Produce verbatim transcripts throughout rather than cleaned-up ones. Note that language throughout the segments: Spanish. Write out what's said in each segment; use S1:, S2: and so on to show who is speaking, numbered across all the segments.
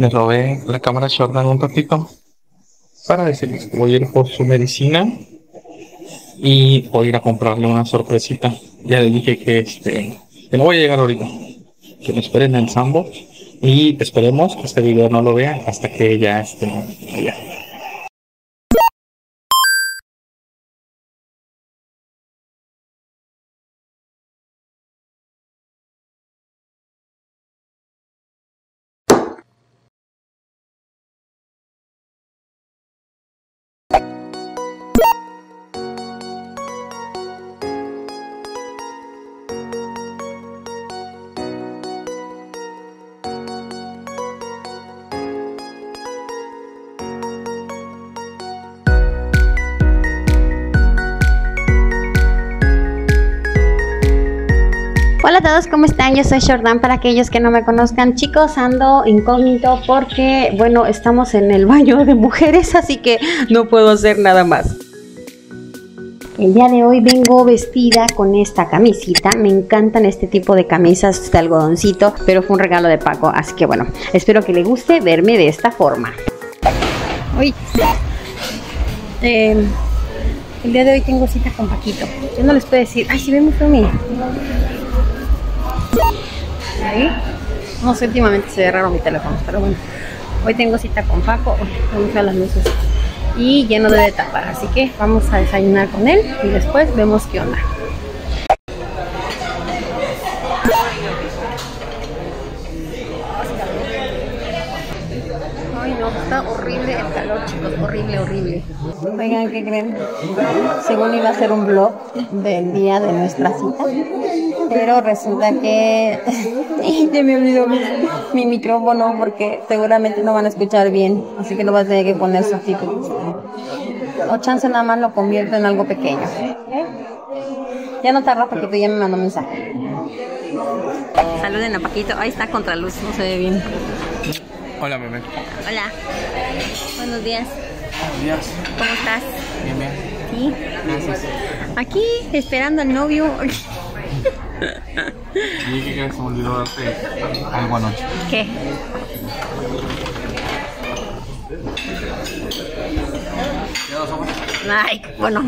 S1: Le robé la cámara a Jordan un ratito para decirles que voy a ir por su medicina y voy a ir a comprarle una sorpresita. Ya le dije que, este, que no voy a llegar ahorita, que me esperen en el Sambo y esperemos que este video no lo vea hasta que ella esté allá.
S2: Hola a todos, ¿cómo están? Yo soy Jordan, para aquellos que no me conozcan. Chicos, ando incógnito porque, bueno, estamos en el baño de mujeres, así que no puedo hacer nada más. El día de hoy vengo vestida con esta camisita. Me encantan este tipo de camisas de algodoncito, pero fue un regalo de Paco, así que bueno, espero que le guste verme de esta forma. Uy. Eh, el día de hoy tengo cita con Paquito. Yo no les puedo decir, ay, si ven muy feo mi... Ahí. No sé, últimamente se ve raro mi teléfono, pero bueno, hoy tengo cita con Paco. Muy feas las luces y lleno de tapar, así que vamos a desayunar con él y después vemos qué onda. Ay no, está horrible el calor, chicos, horrible, horrible. Oigan, ¿qué creen? Según iba a ser un vlog del día de nuestra cita, pero resulta que ya me olvidó mi, mi micrófono porque seguramente no van a escuchar bien, así que lo vas a tener que poner subtítulos. O chance nada más lo convierto en algo pequeño. Ya no tarda porque tú ya me mandó un mensaje. Saluden a Paquito, ahí está contraluz, no se ve bien.
S1: Hola, bebé.
S2: Hola. Buenos días.
S1: Buenos días.
S2: ¿Cómo estás?
S1: Bien, bien.
S2: Sí.
S1: Gracias.
S2: Aquí esperando al novio.
S1: Y que se me olvidó darte algo anoche.
S2: ¿Qué?
S1: ¿Ya los ojos?
S2: Ay, bueno.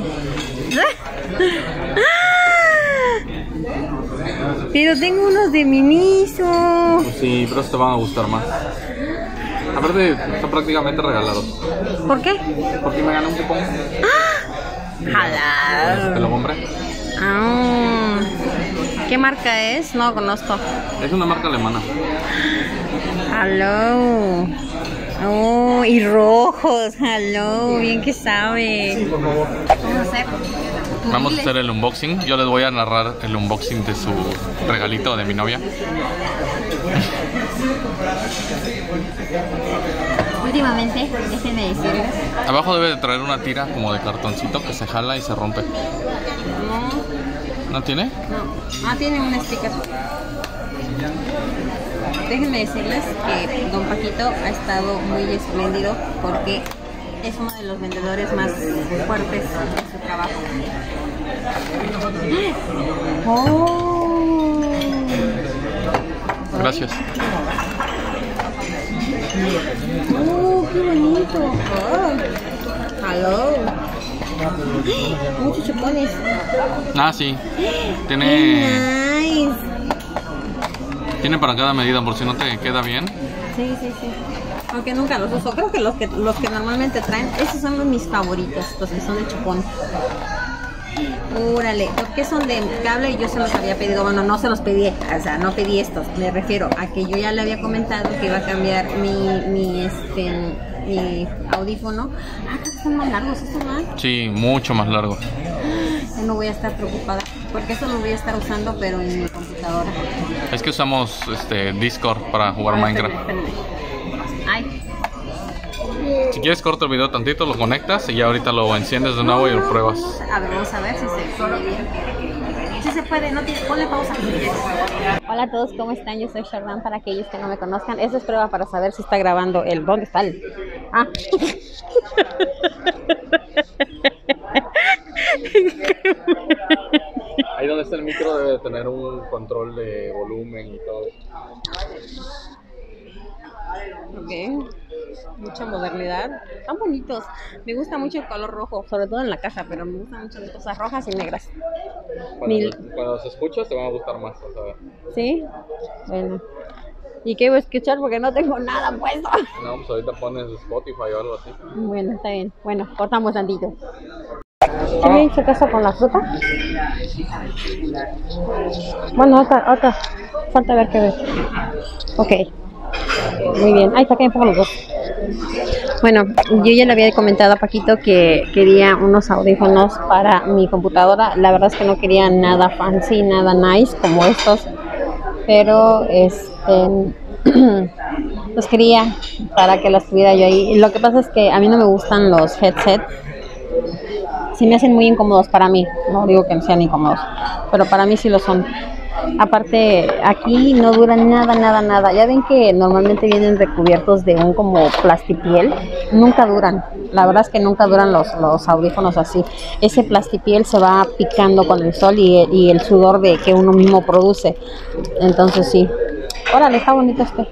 S2: Pero tengo unos de Miniso.
S1: Pues sí, pero te van a gustar más. Aparte, están prácticamente regalados.
S2: ¿Por qué?
S1: Porque me gané un cupón.
S2: ¡Jala!
S1: Te lo compré.
S2: Ah, ¿qué marca es? No conozco.
S1: Es una marca alemana.
S2: Hello. Oh, y rojos. Hello, bien que sabe.
S1: Sí, por favor.
S2: Vamos a hacer.
S1: Vamos a hacer el unboxing. Yo les voy a narrar el unboxing de su regalito de mi novia.
S2: Últimamente, déjenme decirles.
S1: Abajo debe de traer una tira como de cartoncito que se jala y se rompe.
S2: No.
S1: ¿No tiene?
S2: No. Ah, tiene un sticker. Déjenme decirles que Don Paquito ha estado muy espléndido porque es uno de los vendedores más fuertes en su trabajo. Oh.
S1: Gracias.
S2: Oh, qué bonito. Oh. Hello. Muchos chupones.
S1: Ah, sí. Tiene...
S2: Qué nice.
S1: Tiene para cada medida, por si no te queda bien.
S2: Sí, sí, sí. Aunque nunca los uso. Creo que los que los que normalmente traen, esos son los mis favoritos, los que son de chupón. Órale, los que son de cable y yo se los había pedido, bueno, no se los pedí, o sea, no pedí estos, me refiero a que yo ya le había comentado que iba a cambiar mi, mi, este, mi audífono. Ah, que son más largos, ¿estos no?
S1: Sí, mucho más largo.
S2: Yo no voy a estar preocupada, porque eso lo voy a estar usando, pero en mi computadora.
S1: Es que usamos este Discord para jugar
S2: Ah,
S1: Minecraft.
S2: espérame, espérame. Ay.
S1: Si quieres corto el video tantito, lo conectas y ya ahorita lo enciendes de nuevo y lo pruebas.
S2: A ver, vamos a ver si se puede bien. Si se puede, no tiene, ponle pausa. Hola a todos, ¿cómo están? Yo soy Jordan, para aquellos que no me conozcan. Esa es prueba para saber si está grabando el... ¿Dónde está el...? Ah.
S1: Ahí donde está el micro debe de tener un control de volumen y todo.
S2: Ok. Mucha modernidad. Están bonitos. Me gusta mucho el color rojo, sobre todo en la casa, pero me gustan mucho las cosas rojas y negras.
S1: Cuando,
S2: Mil.
S1: cuando los escuchas te van a gustar más, o sea.
S2: ¿Sí? Bueno. ¿Y qué voy a escuchar? Porque no tengo nada puesto.
S1: No, pues ahorita pones Spotify o algo así.
S2: Bueno, está bien. Bueno, cortamos tantito. ¿Sí me hizo caso con la fruta? Bueno, otra, otra. Falta ver qué ver. Ok. Muy bien. Ahí está, que me pongo los dos. Bueno, yo ya le había comentado a Paquito que quería unos audífonos para mi computadora. La verdad es que no quería nada fancy, nada nice como estos. Pero este los quería para que los tuviera yo ahí. Y lo que pasa es que a mí no me gustan los headset. Sí me hacen muy incómodos para mí. No digo que no sean incómodos, pero para mí sí lo son. Aparte, aquí no duran nada, nada, nada. Ya ven que normalmente vienen recubiertos de un como plastipiel. Nunca duran. La verdad es que nunca duran los, los audífonos así. Ese plastipiel se va picando con el sol y, y el sudor de que uno mismo produce. Entonces sí. Órale, está bonito este.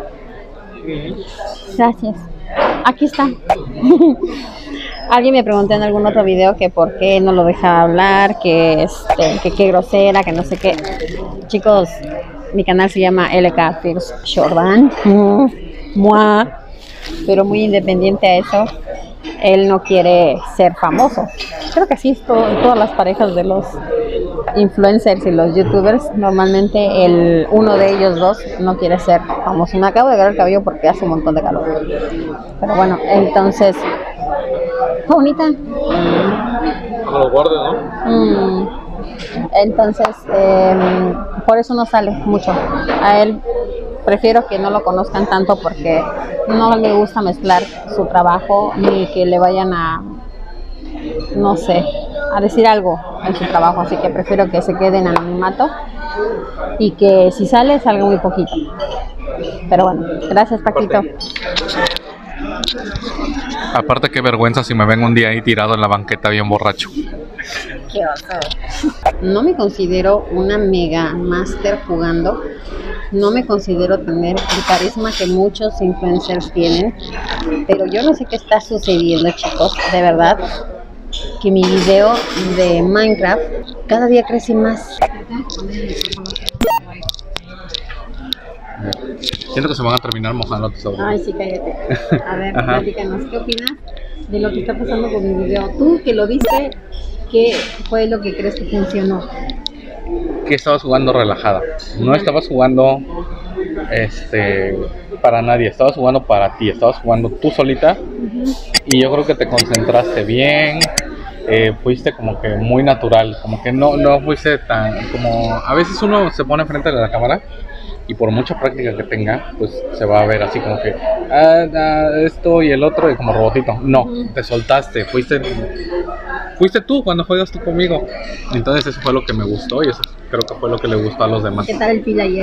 S2: Gracias. Aquí está. Alguien me preguntó en algún otro video que por qué no lo dejaba hablar, que este, que qué grosera, que no sé qué. Chicos, mi canal se llama L K First Jordan. Mua. Pero muy independiente a eso, él no quiere ser famoso. Creo que así es todo, todas las parejas de los influencers y los youtubers. Normalmente el uno de ellos dos no quiere ser famoso. Me acabo de agarrar el cabello porque hace un montón de calor. Pero bueno, entonces... Está bonita.
S1: No lo guardes, ¿no?
S2: Mm. Entonces, eh, por eso no sale mucho. A él prefiero que no lo conozcan tanto porque no le gusta mezclar su trabajo ni que le vayan a, no sé, a decir algo en su trabajo. Así que prefiero que se quede en anonimato y que si sale, salga muy poquito. Pero bueno, gracias, Paquito.
S1: Aparte, qué vergüenza si me ven un día ahí tirado en la banqueta bien borracho.
S2: Qué oso. No me considero una mega master jugando. No me considero tener el carisma que muchos influencers tienen. Pero yo no sé qué está sucediendo, chicos. De verdad, que mi video de Minecraft cada día crece más.
S1: Siento que se van a terminar mojando tus audífonos.
S2: Ay, sí, cállate. A ver, platícanos, ¿qué opinas de lo que está pasando con mi video? Tú que lo viste, ¿qué fue lo que crees que funcionó?
S1: Que estabas jugando relajada. No estabas jugando este para nadie, estabas jugando para ti, estabas jugando tú solita. Uh-huh. Y yo creo que te concentraste bien. Eh, fuiste como que muy natural, como que no, no fuiste tan como a veces uno se pone frente a la cámara y por mucha práctica que tenga, pues se va a ver así como que ah, ah, esto y el otro y como robotito. No, uh-huh. Te soltaste, fuiste fuiste tú cuando juegas tú conmigo. Entonces eso fue lo que me gustó y eso creo que fue lo que le gustó a los demás.
S2: ¿Qué tal el pila ayer?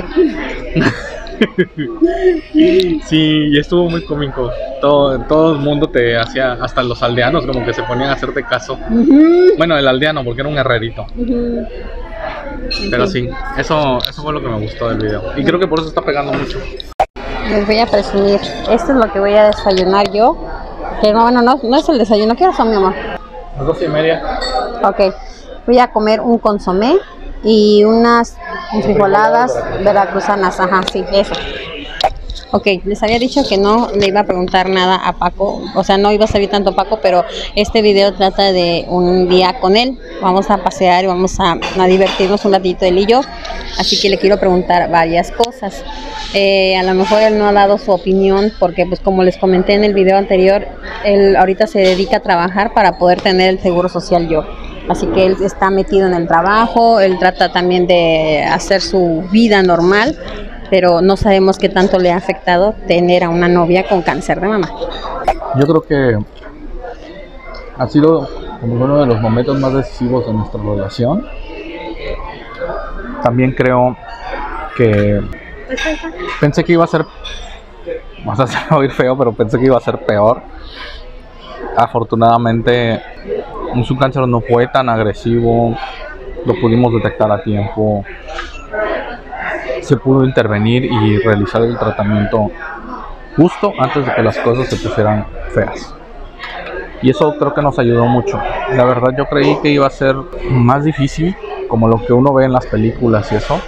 S1: Sí, y estuvo muy cómico. Todo, todo el mundo te hacía, hasta los aldeanos como que se ponían a hacerte caso. Uh-huh. Bueno, el aldeano porque era un herrerito. Uh-huh. Pero sí, eso, eso fue lo que me gustó del video. Y creo que por eso está pegando mucho.
S2: Les voy a presumir. Esto es lo que voy a desayunar yo. Que no, bueno, no, no es el desayuno. ¿Qué hora son, mi amor?
S1: Las dos y media.
S2: Ok. Voy a comer un consomé y unas frijoladas veracruzanas. Ajá, sí, eso. Ok, les había dicho que no le iba a preguntar nada a Paco, o sea, no iba a salir tanto Paco, pero este video trata de un día con él. Vamos a pasear y vamos a, a divertirnos un ratito él y yo, así que le quiero preguntar varias cosas. Eh, a lo mejor él no ha dado su opinión porque, pues como les comenté en el video anterior, él ahorita se dedica a trabajar para poder tener el seguro social yo. Así que él está metido en el trabajo, él trata también de hacer su vida normal, pero no sabemos qué tanto le ha afectado tener a una novia con cáncer de mama.
S1: Yo creo que ha sido como uno de los momentos más decisivos de nuestra relación. También creo que pensé que iba a ser, vas a hacer oír feo, pero pensé que iba a ser peor. Afortunadamente su cáncer no fue tan agresivo, lo pudimos detectar a tiempo. Se pudo intervenir y realizar el tratamiento
S3: justo antes de que las cosas se pusieran feas. Y eso creo que nos ayudó mucho. La verdad yo creí que iba a ser más difícil, como lo que uno ve en las películas y eso.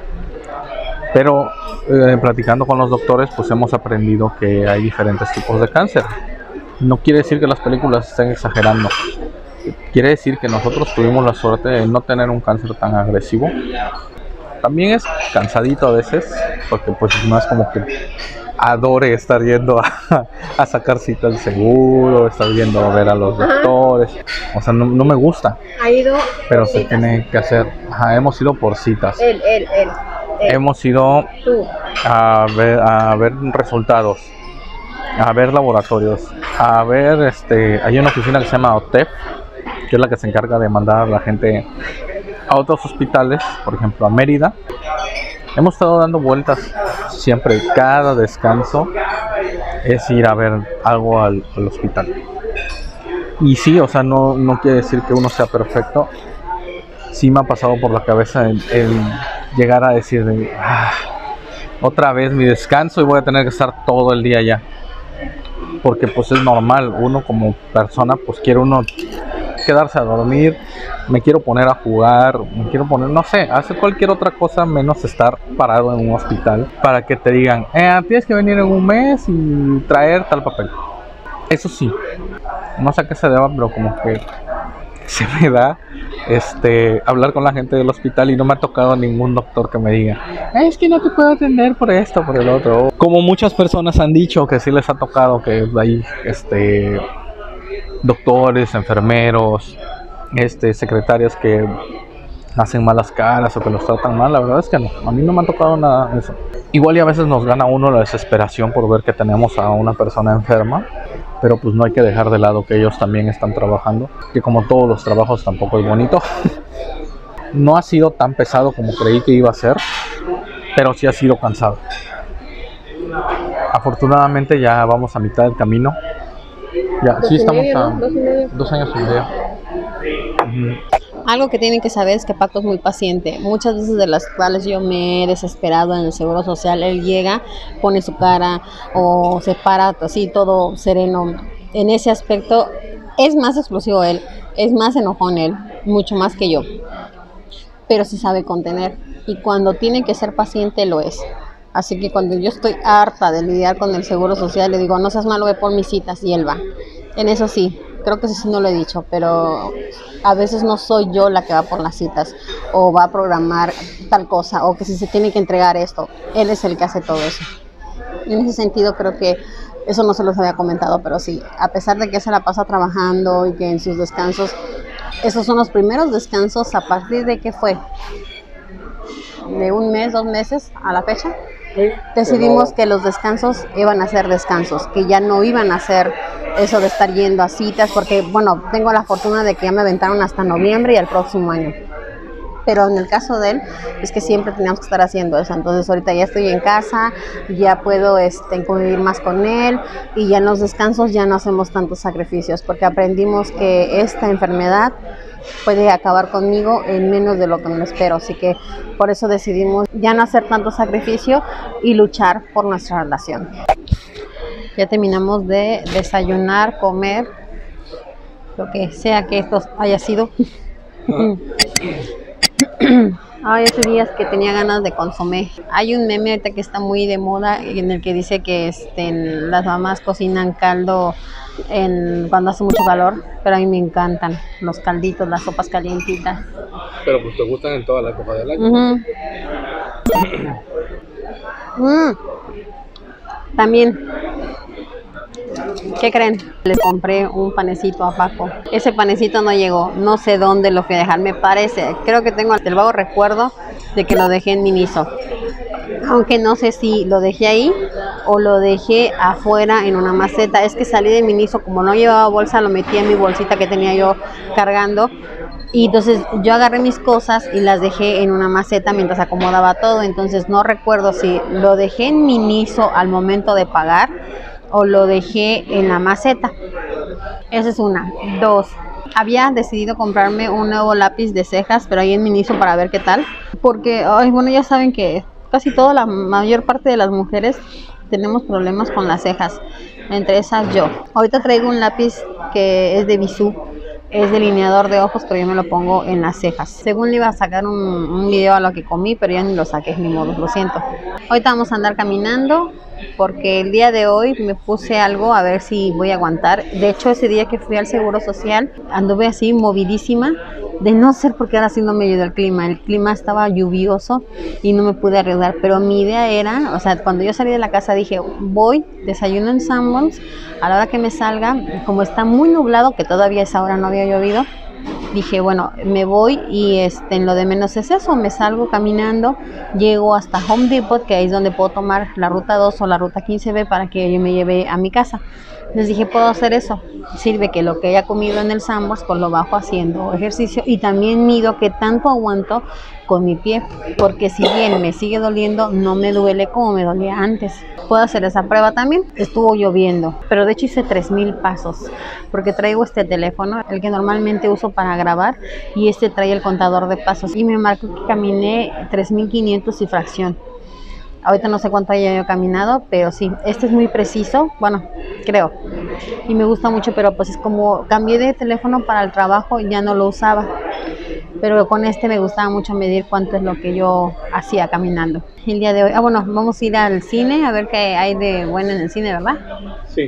S3: Pero eh, platicando con los doctores, pues hemos aprendido que hay diferentes tipos de cáncer. No quiere decir que las películas estén exagerando. Quiere decir que nosotros tuvimos la suerte de no tener un cáncer tan agresivo. También es cansadito a veces, porque pues no es como que adore estar yendo a, a sacar citas de seguro, estar yendo a ver a los doctores. O sea, no, no me gusta.
S2: Ha ido
S3: pero se tiene que hacer. Ajá, hemos ido por citas.
S2: Él, él, él. él.
S3: Hemos ido
S2: Tú.
S3: a ver, a ver resultados, a ver laboratorios, a ver, este, hay una oficina que se llama O T E P, que es la que se encarga de mandar a la gente a otros hospitales, por ejemplo a Mérida. Hemos estado dando vueltas siempre, cada descanso es ir a ver algo al, al hospital. Y sí, o sea, no, no quiere decir que uno sea perfecto. Sí me ha pasado por la cabeza el, el llegar a decir de, ah, otra vez mi descanso y voy a tener que estar todo el día allá. Porque pues es normal, uno como persona pues quiere uno quedarse a dormir, me quiero poner a jugar, me quiero poner, no sé, hacer cualquier otra cosa menos estar parado en un hospital para que te digan, eh, tienes que venir en un mes y traer tal papel. Eso sí, no sé a qué se deba, pero como que se me da este hablar con la gente del hospital y no me ha tocado ningún doctor que me diga, es que no te puedo atender por esto, por el otro. Como muchas personas han dicho que sí les ha tocado que hay este doctores, enfermeros, este secretarias que hacen malas caras o que los tratan mal. La verdad es que no, a mí no me ha tocado nada de eso. Igual y a veces nos gana uno la desesperación por ver que tenemos a una persona enferma, pero pues no hay que dejar de lado que ellos también están trabajando, que como todos los trabajos tampoco es bonito. No ha sido tan pesado como creí que iba a ser, pero sí ha sido cansado. Afortunadamente ya vamos a mitad del camino. Ya, sí estamos
S2: medio,
S3: a
S2: ¿no? Dos y medio.
S3: dos años y medio. Uh-huh.
S2: Algo que tienen que saber es que Paco es muy paciente. Muchas veces de las cuales yo me he desesperado en el Seguro Social, él llega, pone su cara o se para así todo sereno. En ese aspecto es más explosivo él, es más enojón él, mucho más que yo. Pero sí sabe contener y cuando tiene que ser paciente lo es. Así que cuando yo estoy harta de lidiar con el Seguro Social, le digo, no seas malo, ve por mis citas y él va. En eso sí. Creo que eso sí no lo he dicho, pero a veces no soy yo la que va por las citas o va a programar tal cosa o que si se tiene que entregar esto, él es el que hace todo eso. En ese sentido creo que eso no se los había comentado, pero sí, a pesar de que se la pasa trabajando y que en sus descansos, esos son los primeros descansos a partir de que fue, de un mes, dos meses a la fecha. Decidimos que los descansos iban a ser descansos, que ya no iban a ser eso de estar yendo a citas, porque bueno, tengo la fortuna de que ya me aventaron hasta noviembre y el próximo año. Pero en el caso de él, es que siempre teníamos que estar haciendo eso. Entonces ahorita ya estoy en casa, ya puedo este, convivir más con él y ya en los descansos ya no hacemos tantos sacrificios, porque aprendimos que esta enfermedad puede acabar conmigo en menos de lo que me lo espero. Así que por eso decidimos ya no hacer tanto sacrificio y luchar por nuestra relación. Ya terminamos de desayunar, comer, lo que sea que esto haya sido. Ay, hace días que tenía ganas de consomé. Hay un meme ahorita que está muy de moda en el que dice que este, las mamás cocinan caldo en, cuando hace mucho calor, pero a mí me encantan los calditos, las sopas calientitas.
S3: Pero pues te gustan en toda la época del año.
S2: Uh-huh. mm. También, ¿qué creen? Les compré un panecito a Paco. Ese panecito no llegó, no sé dónde lo fui a dejar, me parece, creo que tengo el vago recuerdo de que lo dejé en Miniso. Aunque no sé si lo dejé ahí o lo dejé afuera en una maceta. Es que salí de Miniso, como no llevaba bolsa, lo metí en mi bolsita que tenía yo cargando. Y entonces yo agarré mis cosas y las dejé en una maceta mientras acomodaba todo. Entonces no recuerdo si lo dejé en Miniso al momento de pagar o lo dejé en la maceta. Esa es una. Dos, había decidido comprarme un nuevo lápiz de cejas, pero ahí en Miniso para ver qué tal. Porque, ay, bueno, ya saben que casi toda la mayor parte de las mujeres tenemos problemas con las cejas, entre esas yo. Ahorita traigo un lápiz que es de Bisú, es delineador de ojos, pero yo me lo pongo en las cejas. Según le iba a sacar un, un video a lo que comí, pero ya ni lo saqué, ni modo, lo siento. Ahorita vamos a andar caminando, porque el día de hoy me puse algo a ver si voy a aguantar. De hecho, ese día que fui al Seguro Social, anduve así movidísima, de no ser porque ahora sí no me ayudó el clima. El clima estaba lluvioso y no me pude arreglar, pero mi idea era, o sea, cuando yo salí de la casa dije, voy, desayuno en Sanborns, a la hora que me salga, como está muy nublado, que todavía a esa hora no había llovido, dije, bueno, me voy y este, en lo de menos es eso, me salgo caminando, llego hasta Home Depot, que ahí es donde puedo tomar la ruta dos o la ruta quince B para que yo me lleve a mi casa. Les dije, puedo hacer eso, sirve que lo que haya comido en el Sanborns, pues lo bajo haciendo ejercicio y también mido qué tanto aguanto con mi pie, porque si bien me sigue doliendo, no me duele como me dolía antes. Puedo hacer esa prueba también. Estuvo lloviendo, pero de hecho hice tres mil pasos, porque traigo este teléfono, el que normalmente uso para grabar, y este trae el contador de pasos, y me marcó que caminé tres mil quinientos y fracción. Ahorita no sé cuánto haya yo caminado, pero sí, este es muy preciso, bueno, creo, y me gusta mucho, pero pues es como cambié de teléfono para el trabajo y ya no lo usaba, pero con este me gustaba mucho medir cuánto es lo que yo hacía caminando. El día de hoy, ah bueno, vamos a ir al cine a ver qué hay de bueno en el cine, ¿verdad?
S3: Sí.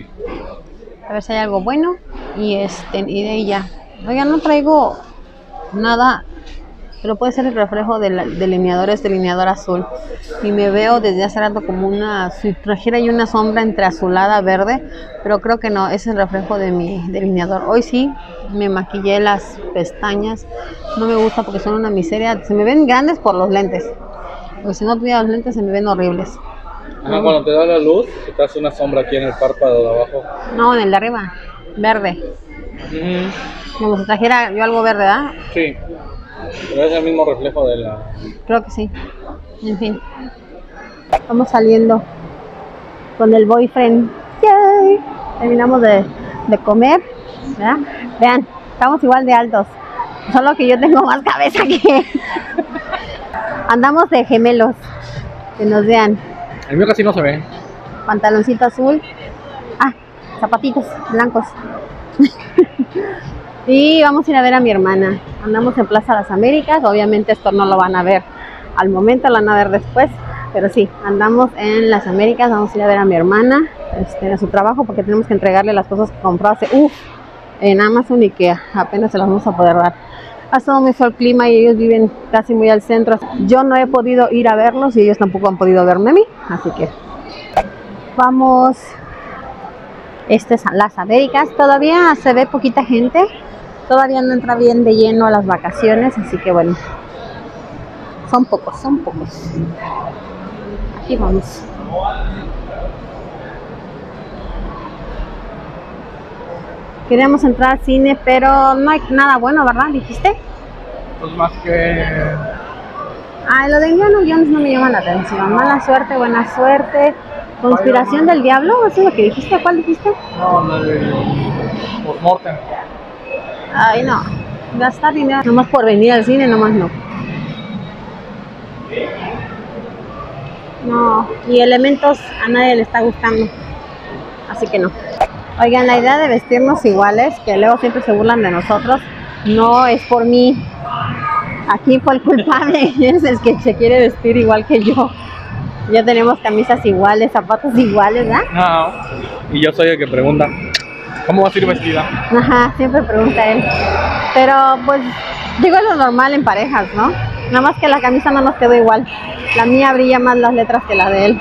S2: A ver si hay algo bueno y este y de ahí ya. Oiga, no traigo nada, pero puede ser el reflejo del delineador, es delineador azul, y me veo desde hace rato como una, si trajera yo una sombra entre azulada, verde, pero creo que no, es el reflejo de mi delineador. Hoy sí me maquillé las pestañas, no me gusta porque son una miseria, se me ven grandes por los lentes, porque si no tuviera los lentes se me ven horribles.
S3: Ajá, cuando te da la luz, te hace una sombra aquí en el párpado de abajo.
S2: No, en el de arriba, verde.
S3: Uh-huh.
S2: Como si trajera yo algo verde, ¿verdad?
S3: Sí. Pero es el mismo reflejo de la...
S2: Creo que sí. En fin. Vamos saliendo con el boyfriend. ¡Yay! Terminamos de, de comer, ¿verdad? Vean, estamos igual de altos. Solo que yo tengo más cabeza que... Andamos de gemelos. Que nos vean.
S3: El mío casi no se ve.
S2: Pantaloncito azul. Ah, zapatitos blancos. Y vamos a ir a ver a mi hermana. Andamos en Plaza Las Américas. Obviamente esto no lo van a ver al momento, lo van a ver después. Pero sí, andamos en Las Américas. Vamos a ir a ver a mi hermana este, a su trabajo, porque tenemos que entregarle las cosas que compró hace uff en Amazon y que apenas se las vamos a poder dar. Ha estado muy feo el clima y ellos viven casi muy al centro. Yo no he podido ir a verlos y ellos tampoco han podido verme a mí. Así que vamos. Este es Las Américas. Todavía se ve poquita gente. Todavía no entra bien de lleno a las vacaciones, así que bueno, son pocos, son pocos. Aquí vamos. Queríamos entrar al cine, pero no hay nada bueno, ¿verdad? ¿Dijiste?
S3: Pues más que...
S2: Ah, lo de Indiana Jones no me llama la atención. Mala suerte, buena suerte. Conspiración del diablo, ¿eso es lo que dijiste? ¿Cuál dijiste?
S3: No, la de... Postmortem.
S2: Ay, no. Gastar dinero nomás por venir al cine, nomás no. No. Y Elementos a nadie le está gustando. Así que no. Oigan, la idea de vestirnos iguales, que luego siempre se burlan de nosotros, no es por mí. Aquí fue el culpable, es el que se quiere vestir igual que yo. Ya tenemos camisas iguales, zapatos iguales, ¿verdad?
S3: No. Y yo soy el que pregunta, ¿cómo vas a ir vestida?
S2: Ajá, siempre pregunta él. Pero pues, digo, es lo normal en parejas, ¿no? Nada más que la camisa no nos quedó igual. La mía brilla más las letras que la de él.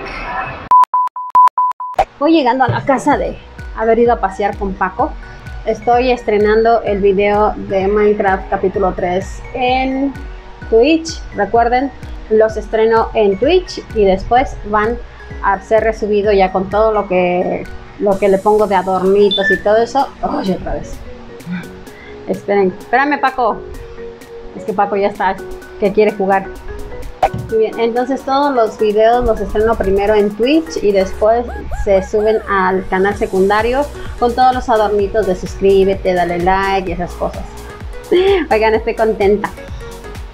S2: Voy llegando a la casa de haber ido a pasear con Paco. Estoy estrenando el video de Minecraft capítulo tres en Twitch. Recuerden, los estreno en Twitch y después van a ser resubido ya con todo lo que lo que le pongo de adornitos y todo eso. Oye, otra vez. Esperen, espérame, Paco. Es que Paco ya está, que quiere jugar. Muy bien, entonces todos los videos los estreno primero en Twitch y después se suben al canal secundario con todos los adornitos de suscríbete, dale like y esas cosas. Oigan, estoy contenta.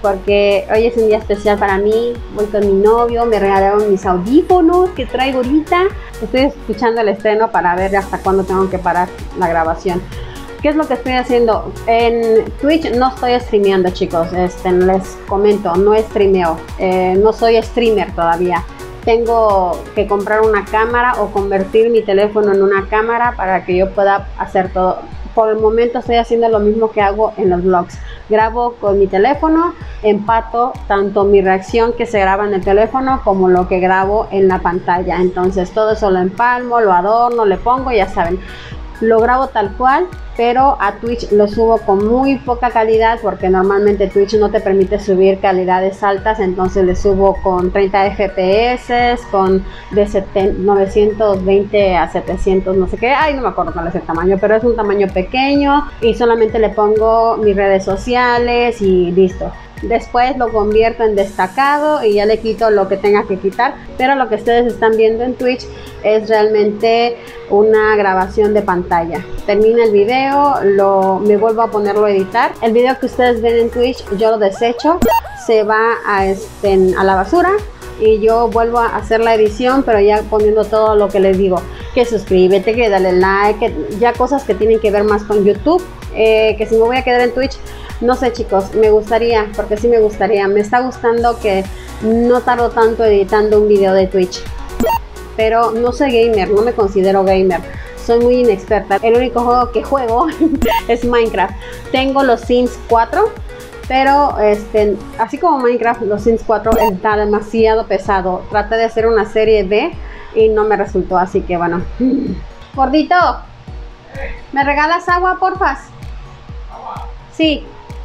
S2: porque hoy es un día especial para mí. Voy con mi novio, me regalaron mis audífonos que traigo ahorita. Estoy escuchando el estreno para ver hasta cuándo tengo que parar la grabación. ¿Qué es lo que estoy haciendo? En Twitch no estoy streameando, chicos. Este, les comento, no streameo. Eh, no soy streamer todavía. Tengo que comprar una cámara o convertir mi teléfono en una cámara para que yo pueda hacer todo. Por el momento estoy haciendo lo mismo que hago en los vlogs. Grabo con mi teléfono, empato tanto mi reacción que se graba en el teléfono como lo que grabo en la pantalla. Entonces todo eso lo empalmo, lo adorno, le pongo, ya saben. Lo grabo tal cual, pero a Twitch lo subo con muy poca calidad porque normalmente Twitch no te permite subir calidades altas, entonces le subo con treinta F P S, con de novecientos veinte a setecientos, no sé qué, ay no me acuerdo cuál es el tamaño, pero es un tamaño pequeño y solamente le pongo mis redes sociales y listo. Después lo convierto en destacado y ya le quito lo que tenga que quitar, pero lo que ustedes están viendo en Twitch es realmente una grabación de pantalla. Termina el video, lo, me vuelvo a ponerlo a editar. El video que ustedes ven en Twitch yo lo desecho, se va a, este, a la basura y yo vuelvo a hacer la edición, pero ya poniendo todo lo que les digo, que suscríbete, que dale like, que ya cosas que tienen que ver más con YouTube, eh, que si me voy a quedar en Twitch, no sé chicos, me gustaría, porque sí me gustaría, me está gustando que no tardo tanto editando un video de Twitch, pero no soy gamer, no me considero gamer, soy muy inexperta, el único juego que juego es Minecraft. Tengo los Sims cuatro, pero este, así como Minecraft, los Sims cuatro está demasiado pesado. Traté de hacer una serie B y no me resultó, así que bueno. Gordito, ¿me regalas agua, porfas? Sí.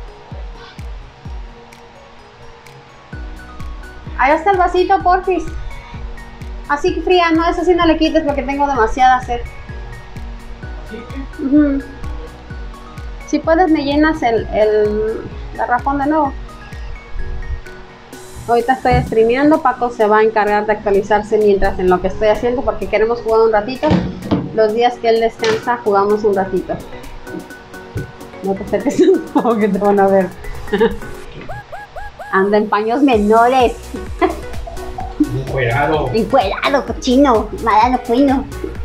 S2: Ahí está el vasito, porfis. Así que fría, no, eso sí no le quites porque tengo demasiada sed. Uh-huh. Si puedes me llenas el, el garrafón de nuevo. Ahorita estoy streameando, Paco se va a encargar de actualizarse mientras en lo que estoy haciendo porque queremos jugar un ratito. Los días que él descansa jugamos un ratito. No te acerques tampoco que te van a ver. Anda en paños menores.
S4: Encuerado.
S2: Encuerado, cochino, malano, cuino.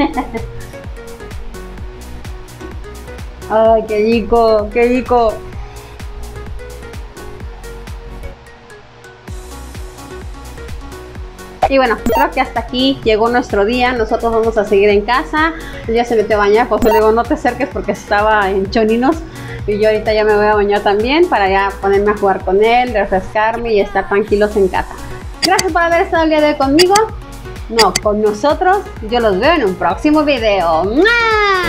S2: Ay, qué rico, qué rico. Y bueno, creo que hasta aquí llegó nuestro día. Nosotros vamos a seguir en casa. Él ya se metió a bañar, pues le digo no te acerques porque estaba en choninos. Y yo ahorita ya me voy a bañar también para ya ponerme a jugar con él, refrescarme y estar tranquilos en casa. Gracias por haber estado el día de hoy conmigo. No, con nosotros. Yo los veo en un próximo video. ¡Mua!